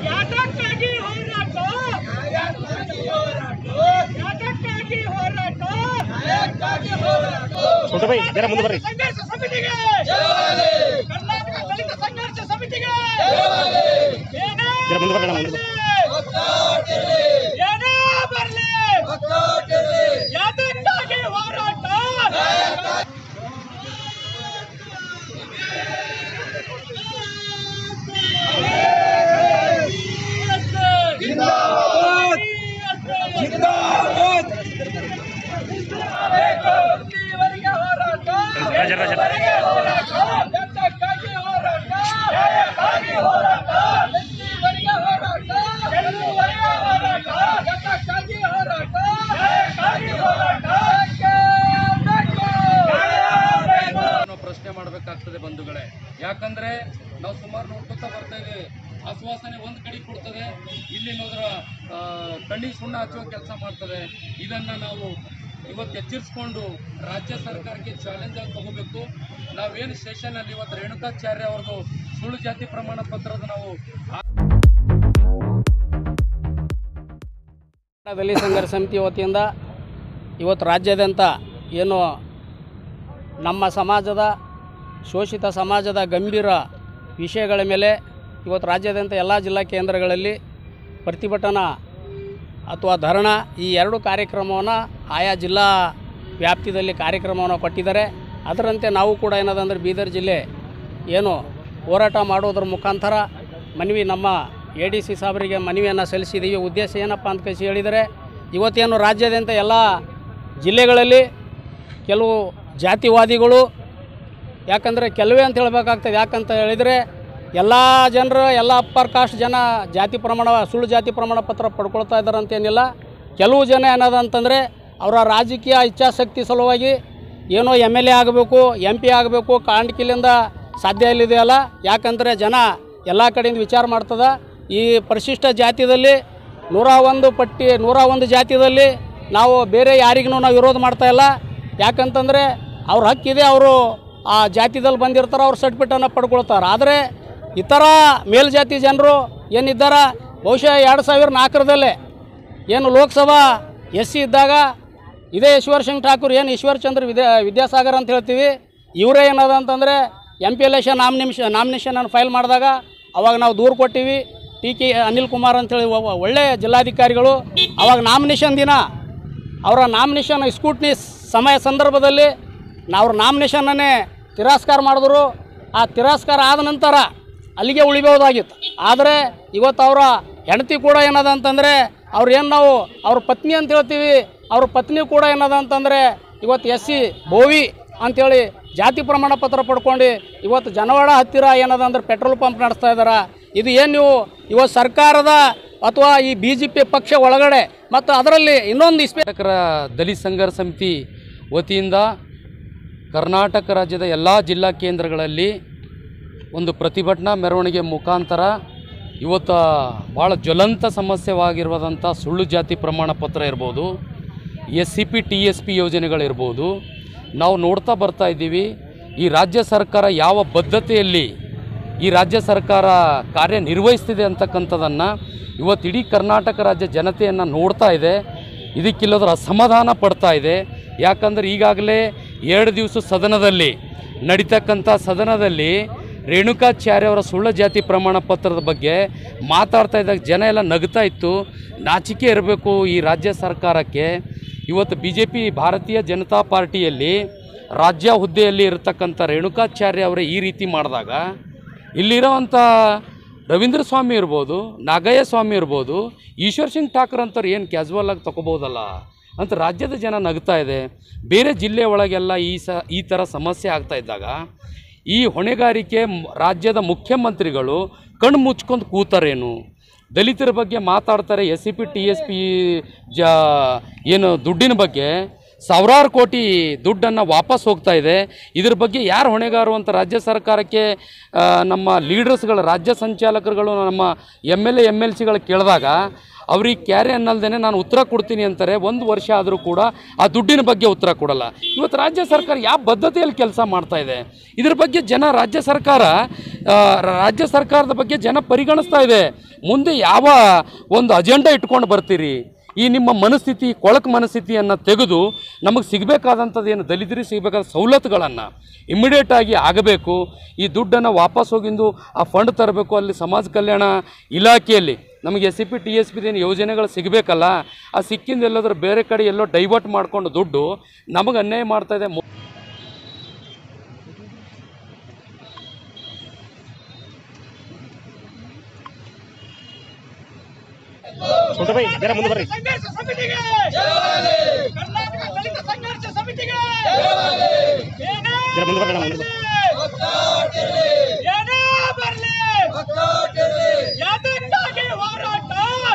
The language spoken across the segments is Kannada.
ಯಾತಕ್ಕಾಗಿ ಹೋರಾಟ ಸಂಘರ್ಷ ಸಮಿತಿಗೆ ಕರ್ನಾಟಕ ದಲಿತ ಸಂಘರ್ಷ ಸಮಿತಿಗೆ ಏನೇ ಬರಲಿ ಯಾತಕ್ಕಾಗಿ ಹೋರಾಟ ಪ್ರಶ್ನೆ ಮಾಡಬೇಕಾಗ್ತದೆ ಬಂಧುಗಳೇ. ಯಾಕಂದ್ರೆ ನಾವು ಸುಮಾರು ನೋಡ್ಕೊತಾ ಬರ್ತಾ ಇದ್ದೀವಿ. ಆಶ್ವಾಸನೆ ಒಂದ್ ಕಡೆ ಕೊಡ್ತದೆ, ಇಲ್ಲಿ ನೋಡ್ರ ಕಣ್ಣಿಗೆ ಸುಣ್ಣ ಹಚ್ಚುವ ಕೆಲಸ ಮಾಡ್ತದೆ. ಇದನ್ನ ನಾವು ಇವತ್ತು ಎಚ್ಚರಿಸ್ಕೊಂಡು ರಾಜ್ಯ ಸರ್ಕಾರಕ್ಕೆ ಚಾಲೆಂಜ್ ಆಗಿ ತಗೋಬೇಕು. ನಾವೇನು ಸೆಷನ್ ಅಲ್ಲಿ ಇವತ್ತು ರೇಣುಕಾಚಾರ್ಯ ಅವ್ರದ್ದು ಸುಳ್ಳು ಜಾತಿ ಪ್ರಮಾಣ ಪತ್ರದ ನಾವು ದಲಿತ ಸಂಘರ್ಷ ಸಮಿತಿ ವತಿಯಿಂದ ಇವತ್ತು ರಾಜ್ಯಾದ್ಯಂತ ಏನು ನಮ್ಮ ಸಮಾಜದ ಶೋಷಿತ ಸಮಾಜದ ಗಂಭೀರ ವಿಷಯಗಳ ಮೇಲೆ ಇವತ್ತು ರಾಜ್ಯಾದ್ಯಂತ ಎಲ್ಲ ಜಿಲ್ಲಾ ಕೇಂದ್ರಗಳಲ್ಲಿ ಪ್ರತಿಭಟನಾ ಅಥವಾ ಧರಣ ಈ ಎರಡು ಕಾರ್ಯಕ್ರಮವನ್ನು ಆಯಾ ಜಿಲ್ಲಾ ವ್ಯಾಪ್ತಿಯಲ್ಲಿ ಕಾರ್ಯಕ್ರಮವನ್ನು ಕೊಟ್ಟಿದ್ದಾರೆ. ಅದರಂತೆ ನಾವು ಕೂಡ ಏನದಂದರೆ ಬೀದರ್ ಜಿಲ್ಲೆ ಏನು ಹೋರಾಟ ಮಾಡೋದ್ರ ಮುಖಾಂತರ ಮನವಿ ನಮ್ಮ ADC ಸಾಹೇಬರಿಗೆ ಮನವಿಯನ್ನು ಸಲ್ಲಿಸಿದ್ದೀವಿ. ಉದ್ದೇಶ ಏನಪ್ಪ ಅಂತ ಕಳಿಸಿ ಹೇಳಿದರೆ, ಇವತ್ತೇನು ರಾಜ್ಯಾದ್ಯಂತ ಎಲ್ಲ ಜಿಲ್ಲೆಗಳಲ್ಲಿ ಕೆಲವು ಜಾತಿವಾದಿಗಳು, ಯಾಕಂದರೆ ಕೆಲವೇ ಅಂತ ಹೇಳಬೇಕಾಗ್ತದೆ. ಯಾಕಂತ ಹೇಳಿದರೆ ಎಲ್ಲ ಜನರು ಎಲ್ಲ ಅಪ್ಪರ್ ಕಾಸ್ಟ್ ಜನ ಜಾತಿ ಪ್ರಮಾಣ ಸುಳ್ಳು ಜಾತಿ ಪ್ರಮಾಣ ಪತ್ರ ಪಡ್ಕೊಳ್ತಾ ಇದ್ದಾರೆ ಅಂತೇನಿಲ್ಲ. ಕೆಲವು ಜನ ಏನದಂತಂದರೆ ಅವರ ರಾಜಕೀಯ ಇಚ್ಛಾಶಕ್ತಿ ಸಲುವಾಗಿ ಏನೋ MLA ಆಗಬೇಕು, MP ಆಗಬೇಕು, ಕಾಂಡ್ಕಿಲಿಂದ ಸಾಧ್ಯ ಇಲ್ಲಿದೆಯಲ್ಲ. ಯಾಕಂದರೆ ಜನ ಎಲ್ಲ ಕಡೆಯಿಂದ ವಿಚಾರ ಮಾಡ್ತದೆ. ಈ ಪರಿಶಿಷ್ಟ ಜಾತಿಯಲ್ಲಿ 101 ಜಾತಿಯಲ್ಲಿ ನಾವು ಬೇರೆ ಯಾರಿಗೂ ನಾವು ವಿರೋಧ ಮಾಡ್ತಾಯಿಲ್ಲ. ಯಾಕಂತಂದರೆ ಅವ್ರ ಹಕ್ಕಿದೆ, ಅವರು ಆ ಜಾತಿದಲ್ಲಿ ಬಂದಿರ್ತಾರೆ, ಅವ್ರು ಸರ್ಟಿಫಿಕೇಟನ್ನು ಪಡ್ಕೊಳ್ತಾರೆ. ಆದರೆ ಇತರ ಮೇಲ್ಜಾತಿ ಜನರು ಏನಿದ್ದಾರೆ, ಬಹುಶಃ 2004 ಏನು ಲೋಕಸಭಾ SC ಇದ್ದಾಗ ಇದೇ ಈಶ್ವರ್ ಸಿಂಗ್ ಠಾಕೂರ್ ಏನು ಈಶ್ವರ್ ಚಂದ್ರ ವಿದ್ಯಾಸಾಗರ್ ಅಂತ ಹೇಳ್ತೀವಿ, ಇವರೇ ಏನದ ಅಂತಂದರೆ MPLS ನಾಮಿನೇಷನನ್ನು ಫೈಲ್ ಮಾಡಿದಾಗ ಅವಾಗ ನಾವು ದೂರು ಕೊಟ್ಟಿವಿ. TK ಅನಿಲ್ ಕುಮಾರ್ ಅಂತೇಳಿ ಒಳ್ಳೆಯ ಜಿಲ್ಲಾಧಿಕಾರಿಗಳು ಅವಾಗ ನಾಮಿನೇಷನ್ ದಿನ ಅವರ ನಾಮಿನೇಷನ್ ಸ್ಕೂಟ್ನಿ ಸಂದರ್ಭದಲ್ಲಿ ಅವ್ರ ನಾಮಿನೇಷನ್ನೇ ತಿರಸ್ಕಾರ ಮಾಡಿದ್ರು. ಆ ತಿರಸ್ಕಾರ ಆದ ನಂತರ ಅಲ್ಲಿಗೆ ಉಳಿಬಹುದಾಗಿತ್ತು. ಆದರೆ ಇವತ್ತು ಅವರ ಹೆಂಡತಿ ಕೂಡ ಏನದ ಅಂತಂದರೆ ನಾವು ಅವ್ರ ಪತ್ನಿ ಅಂತ ಹೇಳ್ತೀವಿ, ಅವ್ರ ಪತ್ನಿ ಕೂಡ ಏನದ ಅಂತಂದರೆ ಇವತ್ತು SC ಬೋವಿ ಅಂಥೇಳಿ ಜಾತಿ ಪ್ರಮಾಣ ಪತ್ರ ಪಡ್ಕೊಂಡು ಇವತ್ತು ಜನವಾಡ ಹತ್ತಿರ ಏನದ ಅಂದ್ರೆ ಪೆಟ್ರೋಲ್ ಪಂಪ್ ನಡೆಸ್ತಾ ಇದ್ದಾರೆ. ಇದು ಏನು ನೀವು ಇವತ್ತು ಸರ್ಕಾರದ ಅಥವಾ ಈ BJP ಪಕ್ಷ ಒಳಗಡೆ ಮತ್ತು ಅದರಲ್ಲಿ ಇನ್ನೊಂದು ದಲಿತ ಸಂಘರ್ಷ ಸಮಿತಿ ವತಿಯಿಂದ ಕರ್ನಾಟಕ ರಾಜ್ಯದ ಎಲ್ಲ ಜಿಲ್ಲಾ ಕೇಂದ್ರಗಳಲ್ಲಿ ಒಂದು ಪ್ರತಿಭಟನಾ ಮೆರವಣಿಗೆ ಮುಖಾಂತರ ಇವತ್ತು ಭಾಳ ಜ್ವಲಂತ ಸಮಸ್ಯೆವಾಗಿರುವಂಥ ಸುಳ್ಳು ಜಾತಿ ಪ್ರಮಾಣ ಪತ್ರ ಇರ್ಬೋದು, SCP TSP ಯೋಜನೆಗಳಿರ್ಬೋದು, ನಾವು ನೋಡ್ತಾ ಬರ್ತಾ ಇದ್ದೀವಿ. ಈ ರಾಜ್ಯ ಸರ್ಕಾರ ಯಾವ ಬದ್ಧತೆಯಲ್ಲಿ ಈ ರಾಜ್ಯ ಸರ್ಕಾರ ಕಾರ್ಯನಿರ್ವಹಿಸ್ತಿದೆ ಅಂತಕ್ಕಂಥದ್ದನ್ನು ಇವತ್ತು ಇಡೀ ಕರ್ನಾಟಕ ರಾಜ್ಯ ಜನತೆಯನ್ನು ನೋಡ್ತಾ ಇದೆ. ಇದಕ್ಕಿಲ್ಲದ್ರ ಅಸಮಾಧಾನ ಪಡ್ತಾ ಇದೆ. ಯಾಕಂದರೆ ಈಗಾಗಲೇ 2 ದಿವಸ ನಡೀತಕ್ಕಂಥ ಸದನದಲ್ಲಿ ರೇಣುಕಾಚಾರ್ಯ ಅವರ ಸುಳ್ಳು ಜಾತಿ ಪ್ರಮಾಣ ಪತ್ರದ ಬಗ್ಗೆ ಮಾತಾಡ್ತಾ ಇದ್ದಾಗ ಜನ ಎಲ್ಲ ನಗ್ತಾ ಇತ್ತು. ನಾಚಿಕೆ ಇರಬೇಕು ಈ ರಾಜ್ಯ ಸರ್ಕಾರಕ್ಕೆ. ಇವತ್ತು BJP ಭಾರತೀಯ ಜನತಾ ಪಾರ್ಟಿಯಲ್ಲಿ ರಾಜ್ಯ ಹುದ್ದೆಯಲ್ಲಿ ಇರತಕ್ಕಂಥ ರೇಣುಕಾಚಾರ್ಯ ಅವರೇ ಈ ರೀತಿ ಮಾಡಿದಾಗ ಇಲ್ಲಿರೋವಂಥ ರವೀಂದ್ರ ಸ್ವಾಮಿ ಇರ್ಬೋದು, ನಾಗಯ್ಯ ಸ್ವಾಮಿ ಇರ್ಬೋದು, ಈಶ್ವರ್ ಸಿಂಗ್ ಠಾಕೂರ್ ಅಂತವ್ರು ಏನು ಕ್ಯಾಸುವಲ್ ಆಗಿ ತಗೋಬೋದಲ್ಲ ಅಂತ ರಾಜ್ಯದ ಜನ ನಗ್ತಾ ಇದೆ. ಬೇರೆ ಜಿಲ್ಲೆ ಒಳಗೆಲ್ಲ ಈ ಥರ ಸಮಸ್ಯೆ ಆಗ್ತಾ ಇದ್ದಾಗ ಈ ಹೊಣೆಗಾರಿಕೆ ರಾಜ್ಯದ ಮುಖ್ಯಮಂತ್ರಿಗಳು ಕಣ್ಣು ಮುಚ್ಕೊಂಡು ಕೂತಾರೇನು? ದಲಿತರ ಬಗ್ಗೆ ಮಾತಾಡ್ತಾರೆ, SCP TSP ಏನು ದುಡ್ಡಿನ ಬಗ್ಗೆ ಸಾವಿರಾರು ಕೋಟಿ ದುಡ್ಡನ್ನು ವಾಪಸ್ ಹೋಗ್ತಾ ಇದೆ. ಇದ್ರ ಬಗ್ಗೆ ಯಾರು ಹೊಣೆಗಾರು ಅಂತ ರಾಜ್ಯ ಸರ್ಕಾರಕ್ಕೆ ನಮ್ಮ ಲೀಡರ್ಸ್ಗಳು, ರಾಜ್ಯ ಸಂಚಾಲಕರುಗಳು, ನಮ್ಮ MLA MLCಗಳು ಕೇಳಿದಾಗ ಅವ್ರಿಗೆ ಕ್ಯಾರೆ ಅನ್ನಲ್ದೇ ನಾನು ಉತ್ತರ ಕೊಡ್ತೀನಿ ಅಂತಾರೆ. ಒಂದು ವರ್ಷ ಆದರೂ ಕೂಡ ಆ ದುಡ್ಡಿನ ಬಗ್ಗೆ ಉತ್ತರ ಕೊಡಲ್ಲ. ಇವತ್ತು ರಾಜ್ಯ ಸರ್ಕಾರ ಯಾವ ಬದ್ಧತೆಯಲ್ಲಿ ಕೆಲಸ ಮಾಡ್ತಾ ಇದೆ, ಇದ್ರ ಬಗ್ಗೆ ರಾಜ್ಯ ಸರ್ಕಾರದ ಬಗ್ಗೆ ಜನ ಪರಿಗಣಿಸ್ತಾ ಇದೆ. ಮುಂದೆ ಯಾವ ಒಂದು ಅಜೆಂಡಾ ಇಟ್ಕೊಂಡು ಬರ್ತೀರಿ? ಈ ನಿಮ್ಮ ಮನಸ್ಥಿತಿ, ಕೊಳಕು ಮನಸ್ಥಿತಿಯನ್ನು ತೆಗೆದು ನಮಗೆ ಸಿಗಬೇಕಾದಂಥದ್ದು ಏನು ದಲಿತರಿಗೆ ಸಿಗಬೇಕಾದ ಸವಲತ್ತುಗಳನ್ನು ಇಮ್ಮಿಡಿಯೇಟಾಗಿ ಆಗಬೇಕು. ಈ ದುಡ್ಡನ್ನು ವಾಪಸ್ ಹೋಗಿಂದು ಆ ಫಂಡ್ ತರಬೇಕು. ಅಲ್ಲಿ ಸಮಾಜ ಕಲ್ಯಾಣ ಇಲಾಖೆಯಲ್ಲಿ ನಮಗೆ SCP TSP ಏನು ಯೋಜನೆಗಳು ಸಿಗಬೇಕಲ್ಲ, ಆ ಸಿಕ್ಕಿಂದ ಎಲ್ಲಾದರೂ ಬೇರೆ ಕಡೆ ಎಲ್ಲೋ ಡೈವರ್ಟ್ ಮಾಡಿಕೊಂಡು ದುಡ್ಡು ನಮಗೆ ಅನ್ಯಾಯ ಮಾಡ್ತಾ ಇದೆ. ಸಂಘರ್ಷ ಸಮಿತಿಗೆ ಕರ್ನಾಟಕ ದಲಿತ ಸಂಘರ್ಷ ಸಮಿತಿಗೆ ಏನೇ ಬರ್ಲಿ ಯಾತಕ್ಕಾಗಿ ಹೋರಾಟ?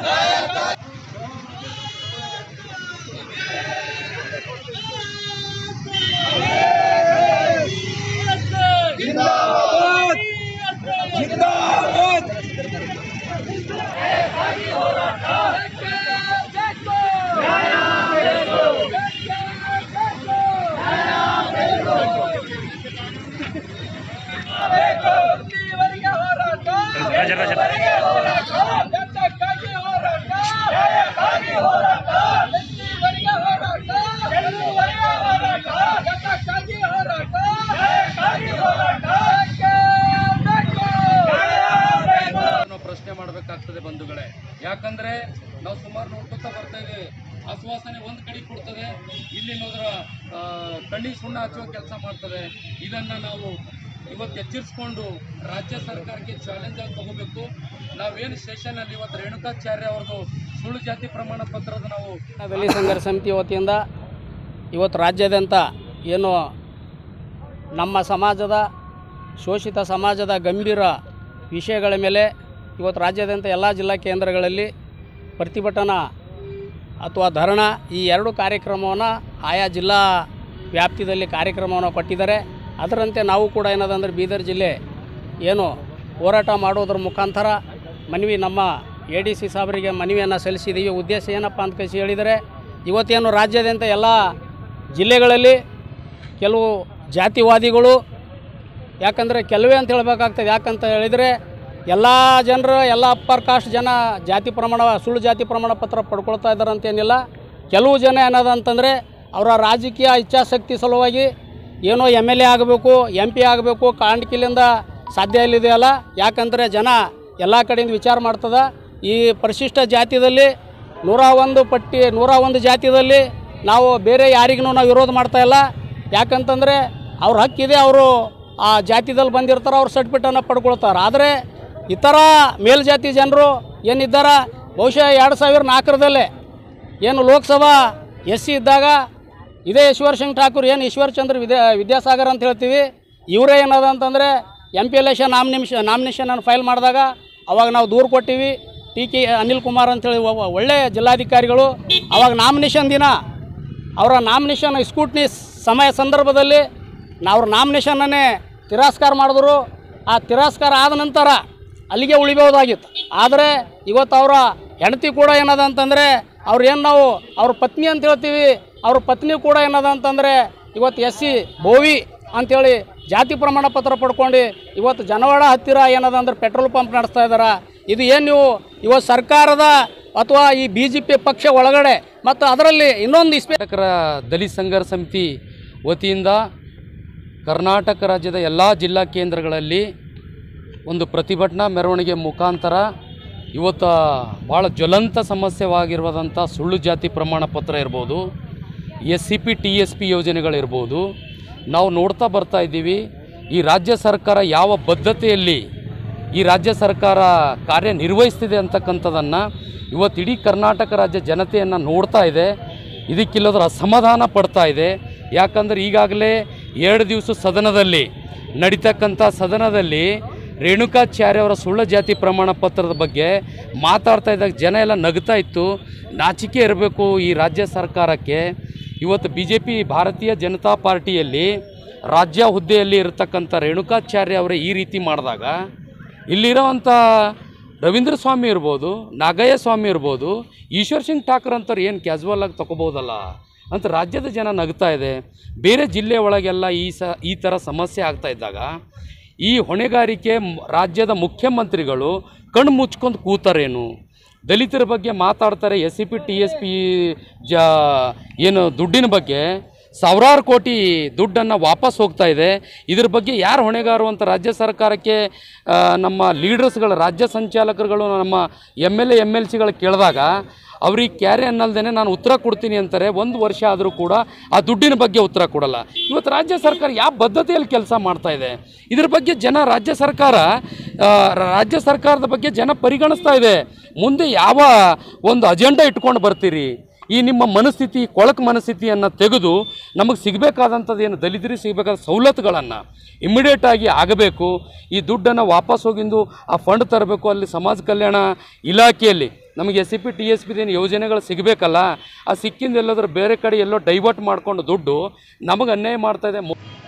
ಪ್ರಶ್ನೆ ಮಾಡಬೇಕಾಗ್ತದೆ ಬಂಧುಗಳೇ. ಯಾಕಂದ್ರೆ ನಾವು ಸುಮಾರು ನೋಡ್ಕೊತಾ ಬರ್ತಾ ಇದ್ದೀವಿ. ಆಶ್ವಾಸನೆ ಒಂದು ಕಡೆ ಕೊಡ್ತದೆ, ಇಲ್ಲಿ ನೋಡ್ರ ಕಣ್ಣಿಗೆ ಸುಣ್ಣ ಹಚ್ಚುವ ಕೆಲಸ ಮಾಡ್ತದೆ. ಇದನ್ನ ನಾವು ಇವತ್ತು ಎಚ್ಚರಿಸ್ಕೊಂಡು ರಾಜ್ಯ ಸರ್ಕಾರಕ್ಕೆ ಚಾಲೆಂಜ್ ಆಗಿ ತಗೋಬೇಕು. ನಾವೇನು ಸ್ಟೇಷನಲ್ಲಿ ಇವತ್ತು ರೇಣುಕಾಚಾರ್ಯ ಅವ್ರದ್ದು ಸುಳ್ಳು ಜಾತಿ ಪ್ರಮಾಣ ಪತ್ರದ ನಾವು ದಲಿತ ಸಂಘರ್ಷ ಸಮಿತಿ ವತಿಯಿಂದ ಇವತ್ತು ರಾಜ್ಯಾದ್ಯಂತ ಏನು ನಮ್ಮ ಸಮಾಜದ, ಶೋಷಿತ ಸಮಾಜದ ಗಂಭೀರ ವಿಷಯಗಳ ಮೇಲೆ ಇವತ್ತು ರಾಜ್ಯಾದ್ಯಂತ ಎಲ್ಲ ಜಿಲ್ಲಾ ಕೇಂದ್ರಗಳಲ್ಲಿ ಪ್ರತಿಭಟನಾ ಅಥವಾ ಧರಣ ಈ ಎರಡು ಕಾರ್ಯಕ್ರಮವನ್ನು ಆಯಾ ಜಿಲ್ಲಾ ವ್ಯಾಪ್ತಿಯಲ್ಲಿ ಕಾರ್ಯಕ್ರಮವನ್ನು ಕೊಟ್ಟಿದ್ದಾರೆ. ಅದರಂತೆ ನಾವು ಕೂಡ ಏನದಂದ್ರೆ ಬೀದರ್ ಜಿಲ್ಲೆ ಏನು ಹೋರಾಟ ಮಾಡೋದ್ರ ಮುಖಾಂತರ ನಮ್ಮ ADC ಸಾಹೇಬರಿಗೆ ಮನವಿಯನ್ನು ಸಲ್ಲಿಸಿದ್ದೀವಿ. ಉದ್ದೇಶ ಏನಪ್ಪ ಅಂತ ಕಳಿಸಿ ಹೇಳಿದರೆ, ಇವತ್ತೇನು ರಾಜ್ಯಾದ್ಯಂತ ಎಲ್ಲ ಜಿಲ್ಲೆಗಳಲ್ಲಿ ಕೆಲವು ಜಾತಿವಾದಿಗಳು, ಯಾಕಂದರೆ ಕೆಲವೇ ಅಂತ ಹೇಳಬೇಕಾಗ್ತದೆ, ಯಾಕಂತ ಹೇಳಿದರೆ ಎಲ್ಲ ಜನರು, ಎಲ್ಲ ಅಪ್ಪರ್ ಕಾಸ್ಟ್ ಜನ ಸುಳ್ಳು ಜಾತಿ ಪ್ರಮಾಣ ಪತ್ರ ಪಡ್ಕೊಳ್ತಾ ಇದ್ದಾರೆ ಅಂತೇನಿಲ್ಲ. ಕೆಲವು ಜನ ಏನದಂತಂದರೆ ಅವರ ರಾಜಕೀಯ ಇಚ್ಛಾಶಕ್ತಿ ಸಲುವಾಗಿ ಏನೋ MLA ಆಗಬೇಕು, MP ಆಗಬೇಕು, ಕಾಂಡ್ಕಿಲಿಂದ ಸಾಧ್ಯ ಇಲ್ಲಿದೆಯಲ್ಲ. ಯಾಕಂದರೆ ಜನ ಎಲ್ಲ ಕಡೆಯಿಂದ ವಿಚಾರ ಮಾಡ್ತದೆ. ಈ ಪರಿಶಿಷ್ಟ ಜಾತಿಯಲ್ಲಿ 101 ಜಾತಿಯಲ್ಲಿ ನಾವು ಬೇರೆ ಯಾರಿಗೂ ನಾವು ವಿರೋಧ ಮಾಡ್ತಾ ಇಲ್ಲ. ಯಾಕಂತಂದರೆ ಅವ್ರ ಹಕ್ಕಿದೆ, ಅವರು ಆ ಜಾತಿದಲ್ಲಿ ಬಂದಿರ್ತಾರೆ, ಅವ್ರು ಸರ್ಟಿಫಿಕೇಟನ್ನು ಪಡ್ಕೊಳ್ತಾರೆ. ಆದರೆ ಇತರ ಮೇಲ್ಜಾತಿ ಜನರು ಏನಿದ್ದಾರೆ, ಬಹುಶಃ 2004 ಏನು ಲೋಕಸಭಾ SC ಇದ್ದಾಗ ಇದೇ ಈಶ್ವರ್ ಸಿಂಗ್ ಠಾಕೂರ್, ಏನು ಈಶ್ವರ್ ಚಂದ್ರ ವಿದ್ಯಾಸಾಗರ್ ಅಂತ ಹೇಳ್ತೀವಿ, ಇವರೇ ಏನದ ಅಂತಂದರೆ MPLS ನಾಮಿನೇಷನನ್ನು ಫೈಲ್ ಮಾಡಿದಾಗ ಅವಾಗ ನಾವು ದೂರು ಕೊಟ್ಟಿವಿ. TK ಅನಿಲ್ ಕುಮಾರ್ ಅಂಥೇಳಿ ಒಳ್ಳೆಯ ಜಿಲ್ಲಾಧಿಕಾರಿಗಳು ಅವಾಗ ನಾಮಿನೇಷನ್ ದಿನ ಅವರ ನಾಮಿನೇಷನ್ ಸ್ಕೂಟ್ನಿ ಸಂದರ್ಭದಲ್ಲಿ ಅವ್ರ ನಾಮಿನೇಷನ್ನೇ ತಿರಸ್ಕಾರ ಮಾಡಿದ್ರು. ಆ ತಿರಸ್ಕಾರ ಆದ ನಂತರ ಅಲ್ಲಿಗೆ ಉಳಿಬಹುದಾಗಿತ್ತು. ಆದರೆ ಇವತ್ತು ಅವರ ಹೆಂಡತಿ ಕೂಡ ಏನದ ಅಂತಂದರೆ ನಾವು ಅವ್ರ ಪತ್ನಿ ಅಂತ ಹೇಳ್ತೀವಿ, ಅವ್ರ ಪತ್ನಿ ಕೂಡ ಏನದ ಅಂತಂದರೆ ಇವತ್ತು SC ಬೋವಿ ಅಂಥೇಳಿ ಜಾತಿ ಪ್ರಮಾಣ ಪತ್ರ ಪಡ್ಕೊಂಡು ಇವತ್ತು ಜನವಾಡ ಹತ್ತಿರ ಏನದ ಅಂದ್ರೆ ಪೆಟ್ರೋಲ್ ಪಂಪ್ ನಡೆಸ್ತಾ ಇದ್ದಾರೆ. ಇದು ಏನು ನೀವು ಇವತ್ತು ಸರ್ಕಾರದ ಅಥವಾ ಈ BJP ಪಕ್ಷ ಒಳಗಡೆ ಮತ್ತು ಅದರಲ್ಲಿ ಇನ್ನೊಂದು ದಲಿತ ಸಂಘರ್ಷ ಸಮಿತಿ ವತಿಯಿಂದ ಕರ್ನಾಟಕ ರಾಜ್ಯದ ಎಲ್ಲ ಜಿಲ್ಲಾ ಕೇಂದ್ರಗಳಲ್ಲಿ ಒಂದು ಪ್ರತಿಭಟನಾ ಮೆರವಣಿಗೆ ಮುಖಾಂತರ ಇವತ್ತು ಭಾಳ ಜ್ವಲಂತ ಸಮಸ್ಯೆವಾಗಿರುವಂಥ ಸುಳ್ಳು ಜಾತಿ ಪ್ರಮಾಣ ಪತ್ರ ಇರ್ಬೋದು, SCP TSP ಯೋಜನೆಗಳಿರ್ಬೋದು, ನಾವು ನೋಡ್ತಾ ಬರ್ತಾ ಇದ್ದೀವಿ. ಈ ರಾಜ್ಯ ಸರ್ಕಾರ ಯಾವ ಬದ್ಧತೆಯಲ್ಲಿ ಈ ರಾಜ್ಯ ಸರ್ಕಾರ ಕಾರ್ಯನಿರ್ವಹಿಸ್ತಿದೆ ಅಂತಕ್ಕಂಥದ್ದನ್ನು ಇವತ್ತು ಇಡೀ ಕರ್ನಾಟಕ ರಾಜ್ಯ ಜನತೆಯನ್ನು ನೋಡ್ತಾ ಇದೆ. ಇದಕ್ಕಿಲ್ಲದ್ರ ಅಸಮಾಧಾನ ಪಡ್ತಾ ಇದೆ. ಯಾಕಂದರೆ ಈಗಾಗಲೇ 2 ದಿವಸ ನಡೀತಕ್ಕಂಥ ಸದನದಲ್ಲಿ ರೇಣುಕಾಚಾರ್ಯ ಅವರ ಸುಳ್ಳು ಜಾತಿ ಪ್ರಮಾಣ ಪತ್ರದ ಬಗ್ಗೆ ಮಾತಾಡ್ತಾ ಇದ್ದಾಗ ಜನ ಎಲ್ಲ ನಗ್ತಾ ಇತ್ತು. ನಾಚಿಕೆ ಇರಬೇಕು ಈ ರಾಜ್ಯ ಸರ್ಕಾರಕ್ಕೆ. ಇವತ್ತು BJP ಭಾರತೀಯ ಜನತಾ ಪಾರ್ಟಿಯಲ್ಲಿ ರಾಜ್ಯ ಹುದ್ದೆಯಲ್ಲಿ ಇರತಕ್ಕಂಥ ರೇಣುಕಾಚಾರ್ಯ ಅವರೇ ಈ ರೀತಿ ಮಾಡಿದಾಗ ಇಲ್ಲಿರೋವಂಥ ರವೀಂದ್ರ ಸ್ವಾಮಿ ಇರ್ಬೋದು, ನಾಗಯ್ಯ ಸ್ವಾಮಿ ಇರ್ಬೋದು, ಈಶ್ವರ್ ಸಿಂಗ್ ಠಾಕೂರ್ ಅಂಥವ್ರು ಏನು ಕ್ಯಾಸುವಲ್ ಆಗಿ ತೊಗೋಬೋದಲ್ಲ ಅಂತ ರಾಜ್ಯದ ಜನ ನಗ್ತಾ ಇದೆ. ಬೇರೆ ಜಿಲ್ಲೆ ಒಳಗೆಲ್ಲ ಈ ಥರ ಸಮಸ್ಯೆ ಆಗ್ತಾ ಇದ್ದಾಗ ಈ ಹೊಣೆಗಾರಿಕೆ ರಾಜ್ಯದ ಮುಖ್ಯಮಂತ್ರಿಗಳು ಕಣ್ಣು ಮುಚ್ಕೊಂಡು ಕೂತಾರೇನು? ದಲಿತರ ಬಗ್ಗೆ ಮಾತಾಡ್ತಾರೆ, SCP TSP ಏನು ದುಡ್ಡಿನ ಬಗ್ಗೆ ಸಾವಿರಾರು ಕೋಟಿ ದುಡ್ಡನ್ನು ವಾಪಸ್ ಹೋಗ್ತಾ ಇದೆ. ಇದ್ರ ಬಗ್ಗೆ ಯಾರು ಹೊಣೆಗಾರು ಅಂತ ರಾಜ್ಯ ಸರ್ಕಾರಕ್ಕೆ ನಮ್ಮ ಲೀಡರ್ಸ್ಗಳು, ರಾಜ್ಯ ಸಂಚಾಲಕರುಗಳು, ನಮ್ಮ MLA MLCಗಳು ಕೇಳಿದಾಗ ಅವ್ರಿಗೆ ಕ್ಯಾರೆ ಅನ್ನಲ್ದೇ ನಾನು ಉತ್ತರ ಕೊಡ್ತೀನಿ ಅಂತಾರೆ. 1 ವರ್ಷ ಆದರೂ ಕೂಡ ಆ ದುಡ್ಡಿನ ಬಗ್ಗೆ ಉತ್ತರ ಕೊಡಲ್ಲ. ಇವತ್ತು ರಾಜ್ಯ ಸರ್ಕಾರ ಯಾವ ಬದ್ಧತೆಯಲ್ಲಿ ಕೆಲಸ ಮಾಡ್ತಾ ಇದೆ? ಇದ್ರ ಬಗ್ಗೆ ಜನ ರಾಜ್ಯ ಸರ್ಕಾರದ ಬಗ್ಗೆ ಜನ ಪರಿಗಣಿಸ್ತಾ ಇದೆ. ಮುಂದೆ ಯಾವ ಒಂದು ಅಜೆಂಡಾ ಇಟ್ಕೊಂಡು ಬರ್ತೀರಿ? ಈ ನಿಮ್ಮ ಮನಸ್ಥಿತಿ, ಕೊಳಕು ಮನಸ್ಥಿತಿಯನ್ನು ತೆಗೆದು ನಮಗೆ ಸಿಗಬೇಕಾದಂಥದ್ದು ಏನು ದಲಿತರಿಗೆ ಸಿಗಬೇಕಾದ ಸವಲತ್ತುಗಳನ್ನು ಇಮ್ಮಿಡಿಯೇಟಾಗಿ ಆಗಬೇಕು. ಈ ದುಡ್ಡನ್ನು ವಾಪಸ್ ಹೋಗಿಂದು ಆ ಫಂಡ್ ತರಬೇಕು. ಅಲ್ಲಿ ಸಮಾಜ ಕಲ್ಯಾಣ ಇಲಾಖೆಯಲ್ಲಿ ನಮಗೆ SCP TSP ಏನು ಯೋಜನೆಗಳು ಸಿಗಬೇಕಲ್ಲ, ಆ ಸಿಕ್ಕಿಂದ ಎಲ್ಲಾದರೂ ಬೇರೆ ಕಡೆ ಎಲ್ಲೋ ಡೈವರ್ಟ್ ಮಾಡ್ಕೊಂಡು ದುಡ್ಡು ನಮಗೆ ಅನ್ಯಾಯ ಮಾಡ್ತಾಯಿದೆ.